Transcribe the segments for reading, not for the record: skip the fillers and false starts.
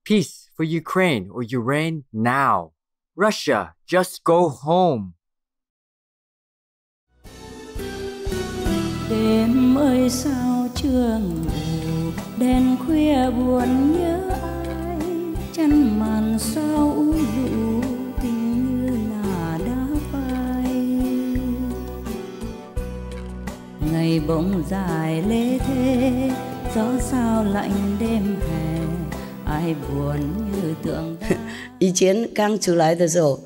Peace for Ukraine or Ukraine now. Russia, just go home. Đêm ơi sao chưa ngủ, đêm khuya buồn nhớ ai, chăn màn sao u dụ, tình như là đã phai. Ngày bỗng dài lê thế, gió sao lạnh đêm hè, ai buồn như tượng đá. 以前刚出来的时候，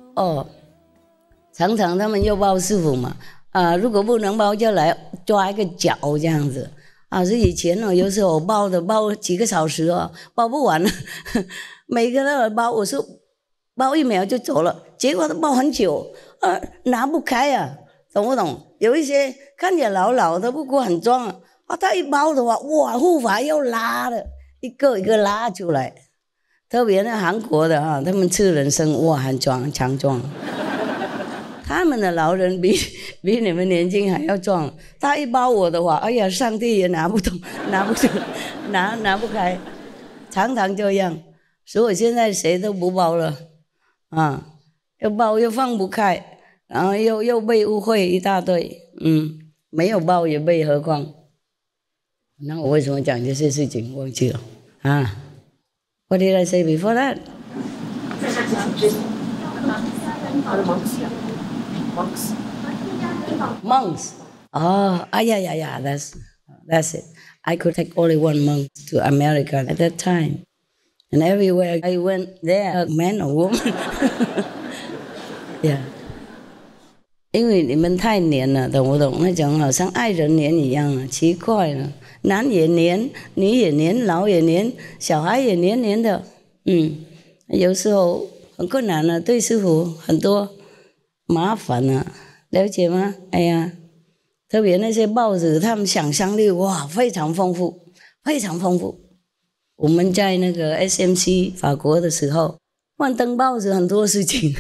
常常他们又包师傅嘛。如果不能包就来抓一个脚这样子所以以前有时候包几个小时包不完了每个都来包，我说包1秒就走了，结果都包很久拿不开懂不懂？有一些看起来老老的，不过很壮他一包的话，哇，护法要拉的，一个一个拉出来。特别那韩国的他们吃人参哇很强壮。他们的老人比你们年轻还要壮，他一包我的话，哎呀，上帝也拿不动，拿不开，常常这样。所以我现在谁都不包了又包又放不开，然后又被误会一大堆，没有包也被，何况。那我为什么讲这些事情忘记了？What did I say before that? Monks. Yeah. That's it. I could take only one monk to America at that time, and everywhere I went there, man or woman. Yeah. 因为你们太黏了，懂不懂？那种好像爱人黏一样奇怪了。男也黏，女也黏，老也黏，小孩也黏的。有时候很困难对师父很多麻烦了解吗？哎呀，特别那些报纸，他们想象力哇非常丰富，非常丰富。我们在那个 SMC 法国的时候，登报纸很多事情，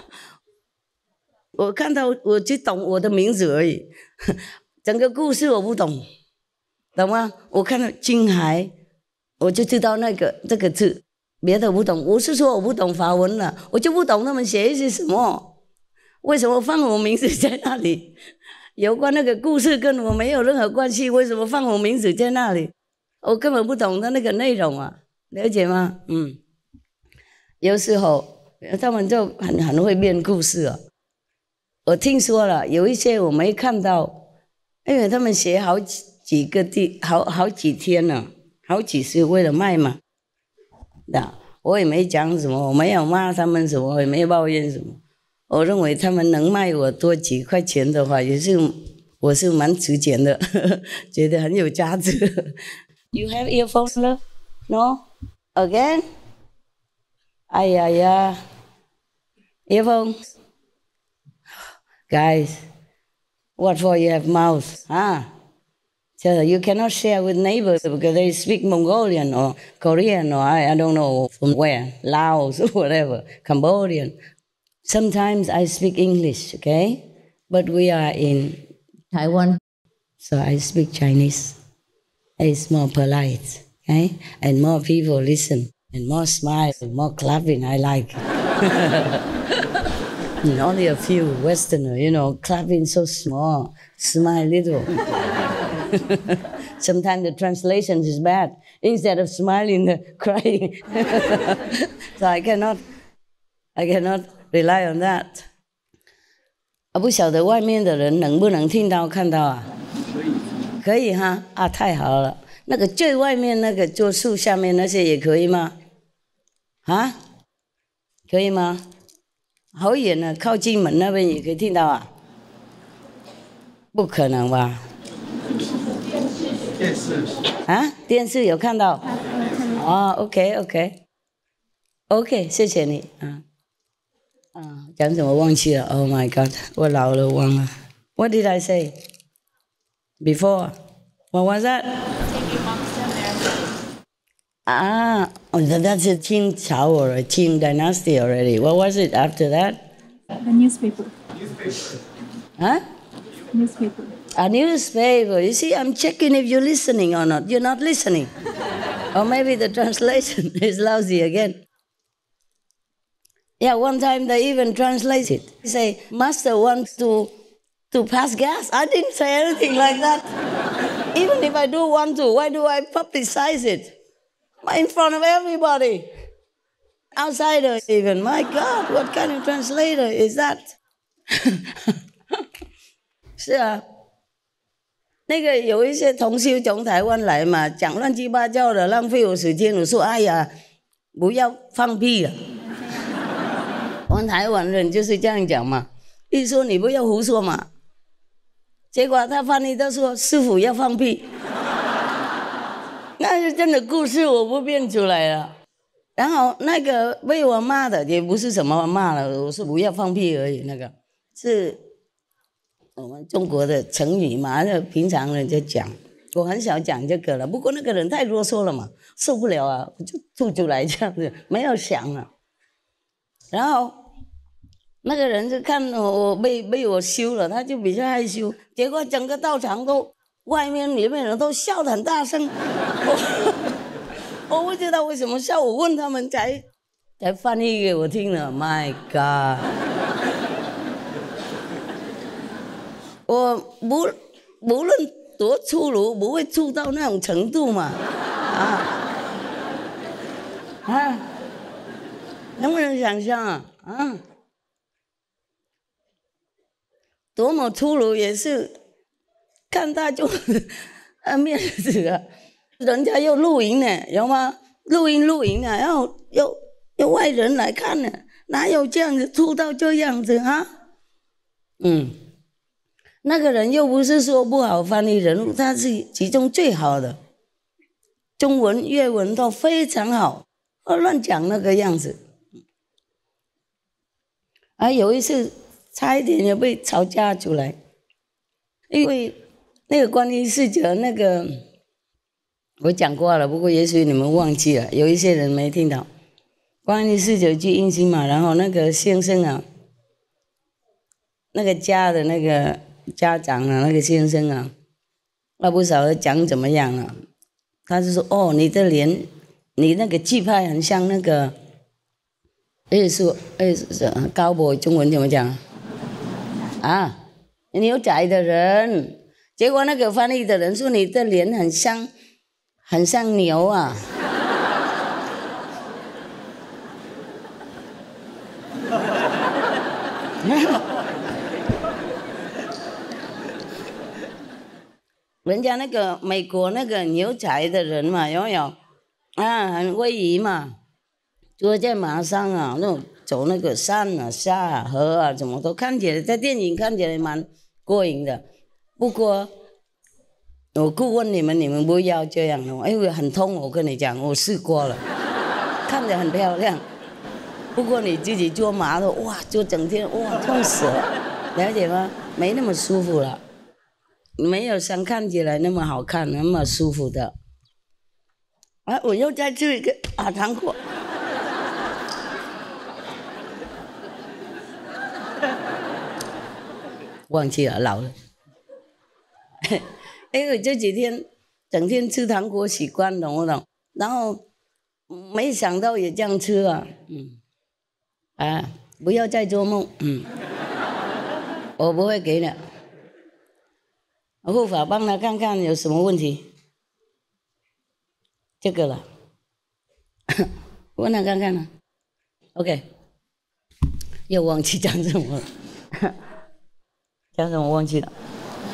我看到我只懂我的名字而已，整个故事我不懂，懂吗？我看到金海，我就知道这个字，别的不懂。我是说我不懂法文了，我就不懂他们写一些什么。为什么放我名字在那里？有关那个故事跟我没有任何关系，为什么放我名字在那里？我根本不懂的那个内容了解吗？有时候他们就很会编故事我听说了，有一些我没看到，因为他们写好几天了，好几次为了卖嘛。我也没讲什么，我没有骂他们什么，我也没抱怨什么。我认为他们能卖我多几块钱的话，我是蛮值钱的，觉得很有价值。You have earphones, no? Again? 哎呀 earphones. Guys, what for you have mouth? So you cannot share with neighbors because they speak Mongolian or Korean or I don't know from where, Laos or whatever, Cambodian. Sometimes I speak English, okay? But we are in Taiwan, so I speak Chinese. It's more polite, okay? And more people listen, and more smile, and more clapping I like. And only a few Westerners, clapping so small, smile little. Sometimes the translation is bad. Instead of smiling, they're crying. So I cannot rely on that. 不晓得外面的人能不能听到看到可以太好了。那个最外面那个坐树下面那些也可以吗？可以吗？好远靠近门那边也可以听到不可能吧？电视有看到OK 谢谢你讲什么忘记了 Oh my God 我老了忘了 What did I say before What was that that's a Qing Chao or a Qing dynasty already What was it after that A newspaper Newspaper. A newspaper. You see, I'm checking if you're listening or not. You're not listening. Or maybe the translation is lousy again. Yeah, one time they even translate it. They say, Master wants to pass gas. I didn't say anything like that. Even if I do want to, why do I publicize it? In front of everybody. Outsiders even. My God, what kind of translator is that? 是啊，那个有一些同修从台湾来嘛，讲乱七八糟的，浪费我时间。我说，哎呀，不要放屁了。我们台湾人就是这样讲嘛，一说你不要胡说嘛。结果他翻译他说，师父要放屁。那是真的故事，我不编出来了。然后那个被我骂的也不是什么骂了，我说不要放屁而已。那个是我们中国的成语嘛，平常人就讲。我很少讲这个了，不过那个人太啰嗦了嘛，受不了啊，我就吐出来这样子，没有想了。然后那个人就看我被我羞了，他就比较害羞，结果整个道场都外面里面人都笑得很大声。我不知道为什么笑，我问他们才翻译给我听了。My God！ 我无论多粗鲁，不会粗到那种程度嘛，能不能想象啊？多么粗鲁也是看他就面子啊。人家又录影呢，有吗？录影呢，然后有外人来看呢，哪有这样子粗到这样子啊？那个人又不是说不好翻译人物，他是其中最好的，中文、粤文都非常好，乱讲那个样子。有一次差一点也被吵架出来，因为那个观音逝者那个。我讲过了，不过也许你们忘记了，有一些人没听到。观音逝者去印心嘛，然后那个先生啊，那个家的那个家长啊，那个先生啊，那不晓得讲怎么样了。他就说：“哦，你的脸，你那个气派很像那个，高博中文怎么讲啊？牛仔的人。”结果那个翻译的人说：“你的脸很像牛啊。”人家那个美国那个牛仔的人嘛，有没有很威仪嘛，坐在马上啊，那种走那个山啊、沙啊、河啊，怎么都看起来在电影看起来蛮过瘾的。不过我顾问你们不要这样哦，因为很痛。我跟你讲，我试过了，看着很漂亮。不过你自己坐马的，哇，就整天哇痛死了，了解吗？没那么舒服了，没有像看起来那么好看、那么舒服的。我又再吃一个糖果。忘记了，老了。因为这几天整天吃糖果习惯，懂不懂？然后没想到也这样吃啊，不要再做梦，我不会给的。护法帮他看看有什么问题，这个了，问他看看呢。OK， 又忘记讲什么了，讲什么忘记了。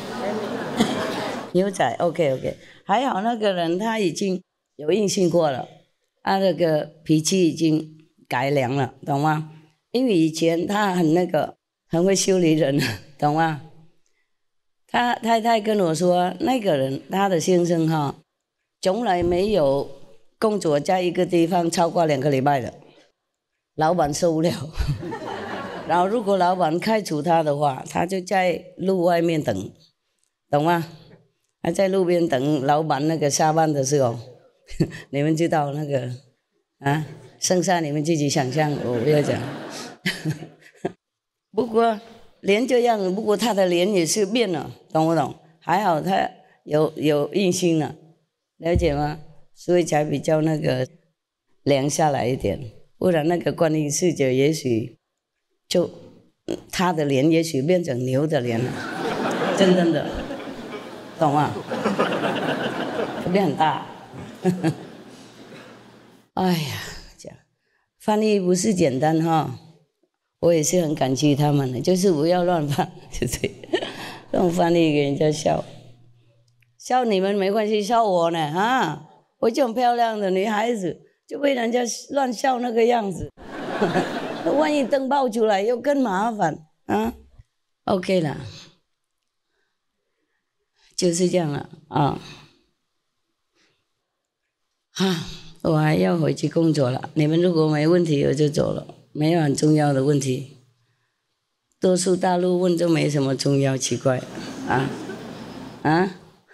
牛仔 OK， 还好那个人他已经有印性过了，他那个脾气已经改良了，懂吗？因为以前他很会修理人，懂吗？他太太跟我说，那个人他的先生从来没有工作在一个地方超过2个礼拜的，老板受不了。然后如果老板开除他的话，他就在路外面等，懂吗？他在路边等老板那个下班的时候，你们知道那个剩下你们自己想象，我不要讲。不过脸这样，不过他的脸也是变了，懂不懂？还好他有印心了，了解吗？ 所以才比较那个凉下来一点。不然那个观音侍者也许就他的脸也许变成牛的脸了，真的，懂吗？变很大。哎呀，这样翻译不是简单哈，我也是很感激他们的，就是不要乱翻，就是乱翻译给人家笑。笑你们没关系，笑我呢啊！我这种漂亮的女孩子就被人家乱笑那个样子，万一灯爆出来又更麻烦啊。OK 了，就是这样了啊。我还要回去工作了。你们如果没问题，我就走了。没有很重要的问题，多数大陆问就没什么重要，奇怪啊。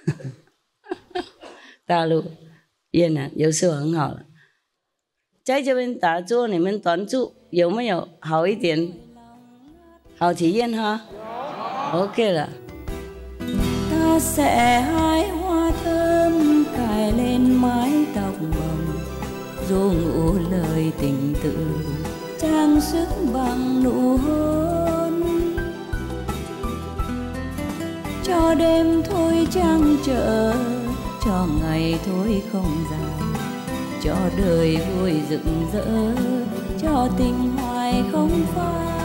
大陆、越南有时候很好了，在这边打坐，你们团住有没有好一点？好体验哈 ？OK 了。 Ta sẽ hái hoa thơm cài lên mái tóc mỏng, ruộng ủ lời tình tự trang sức bằng nụ hôn, cho đêm thôi trăng trở, cho ngày thôi không dài, cho đời vui rực rỡ, cho tình hoài không phai.